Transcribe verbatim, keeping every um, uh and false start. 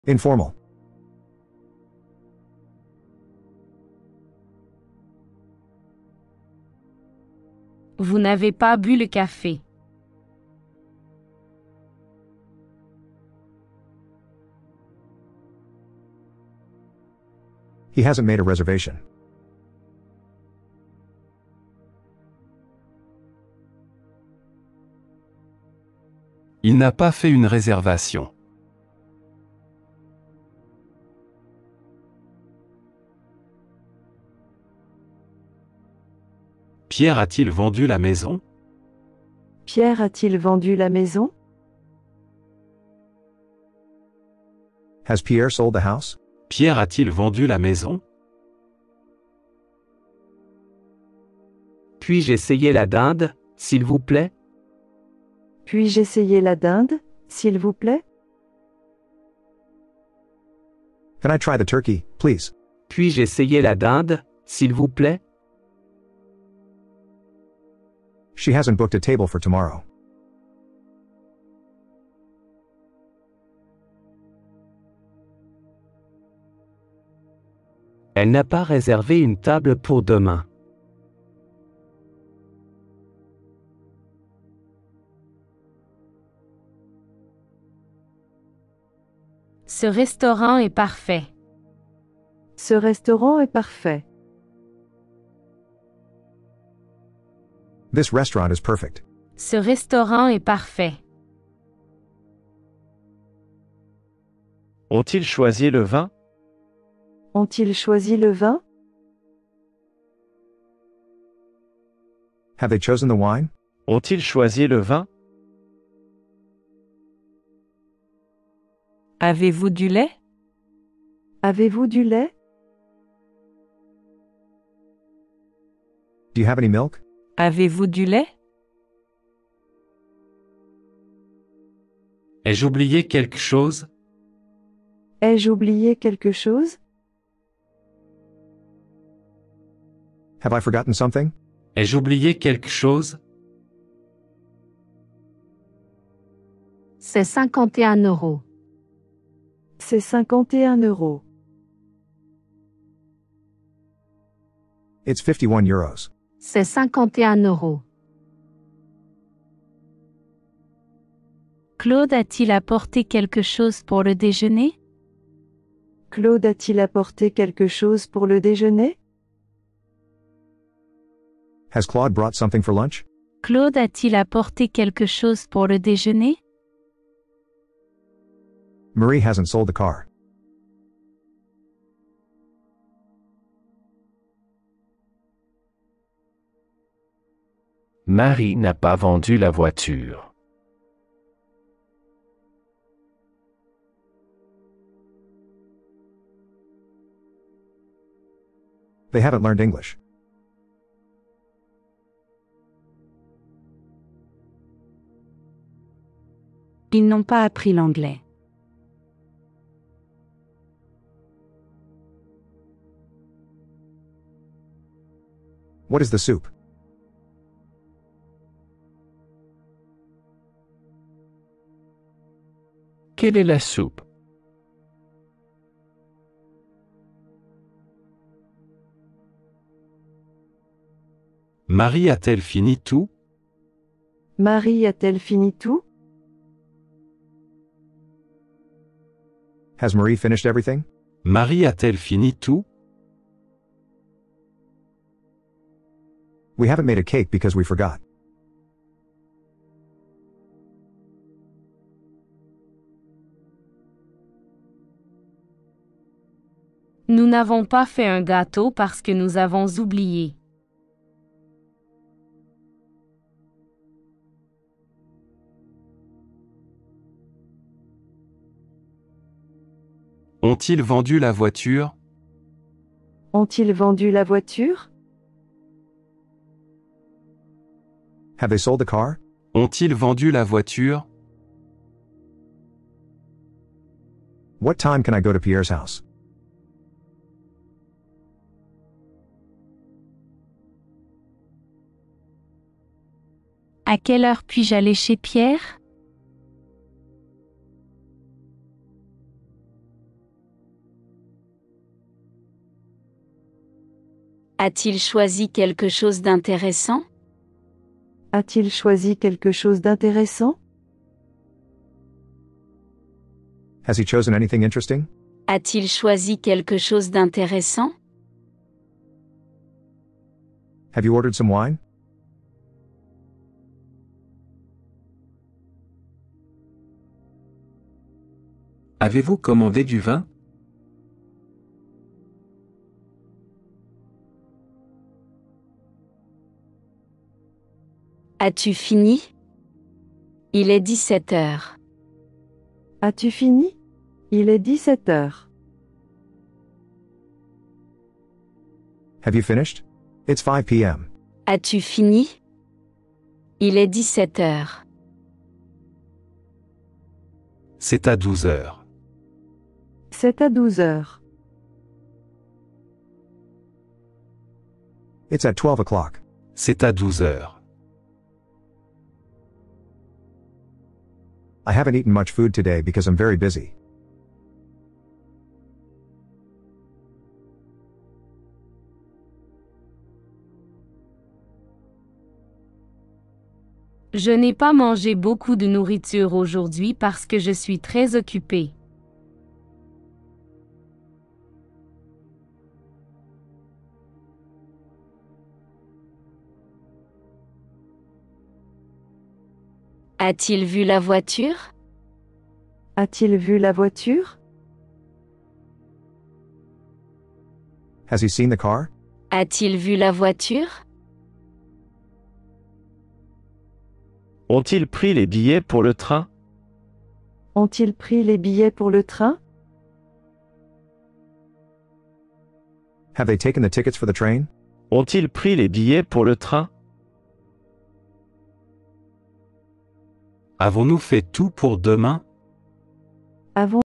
Informal. Vous n'avez pas bu le café. He hasn't made a reservation. Il n'a pas fait une réservation. Pierre a-t-il vendu la maison? Pierre a-t-il vendu la maison? Has Pierre sold the house? Pierre a-t-il vendu la maison? Puis-je essayer la dinde, s'il vous plaît? Puis-je essayer la dinde, s'il vous plaît? Can I try the turkey, please? Puis-je essayer la dinde, s'il vous plaît? She hasn't booked a table for tomorrow. Elle n'a pas réservé une table pour demain. Ce restaurant est parfait. Ce restaurant est parfait. This restaurant is perfect. Ce restaurant est parfait. Ont-ils choisi le vin? Ont-ils choisi le vin? Have they chosen the wine? Ont-ils choisi le vin? Avez-vous du lait? Avez-vous du lait? Do you have any milk? Avez-vous du lait? Ai-je oublié quelque chose? Ai-je oublié quelque chose? Have I forgotten something? Ai-je oublié quelque chose? C'est cinquante et un euros. C'est cinquante et un euros. It's fifty-one euros. C'est cinquante et un euros. Claude a-t-il apporté quelque chose pour le déjeuner? Claude a-t-il apporté quelque chose pour le déjeuner? Has Claude brought something for lunch? Claude a-t-il apporté quelque chose pour le déjeuner? Marie hasn't sold the car. Marie n'a pas vendu la voiture. They haven't learned English. Ils n'ont pas appris l'anglais. What is the soup? Quelle est la soupe? Marie a-t-elle fini tout? Marie a-t-elle fini tout? Has Marie finished everything? Marie a-t-elle fini tout? We haven't made a cake because we forgot. Nous n'avons pas fait un gâteau parce que nous avons oublié. Ont-ils vendu la voiture? Ont-ils vendu la voiture? Have they sold the car? Ont-ils vendu la voiture? What time can I go to Pierre's house? À quelle heure puis-je aller chez Pierre? A-t-il choisi quelque chose d'intéressant? A-t-il choisi quelque chose d'intéressant? Has he chosen anything interesting? A-t-il choisi quelque chose d'intéressant? Have you ordered some wine? Avez-vous commandé du vin? As-tu fini? Il est dix-sept heures. As-tu fini? Il est dix-sept heures. Have you finished? It's five p m As-tu fini? Il est dix-sept heures. C'est à douze heures. C'est à douze heures. It's at twelve o'clock. C'est à douze heures. I haven't eaten much food today because I'm very busy. Je n'ai pas mangé beaucoup de nourriture aujourd'hui parce que je suis très occupé. A-t-il vu la voiture? A-t-il vu la voiture? Has he seen the car? A-t-il vu la voiture? Ont-ils pris les billets pour le train? Ont-ils pris les billets pour le train? Have they taken the tickets for the train? Ont-ils pris les billets pour le train? Avons-nous fait tout pour demain? Avons